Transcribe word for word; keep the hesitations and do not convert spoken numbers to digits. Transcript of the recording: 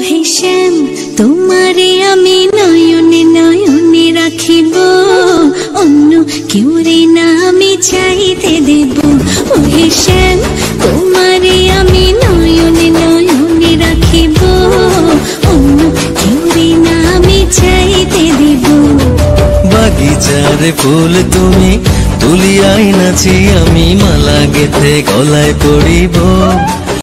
হে শ্যাম তোমারে আমি নয়নে নয়নে রাখিব, অন্য কেউরে না আমি চাইতে দেব। ও হে শ্যাম তোমারে আমি নয়নে নয়নে রাখিব, অন্য কেউরে না আমি চাইতে দেব। বাগিচারে ফুল তুমি তুলিয়াই নাচি আমি মালা গেথে গলায় পড়িব।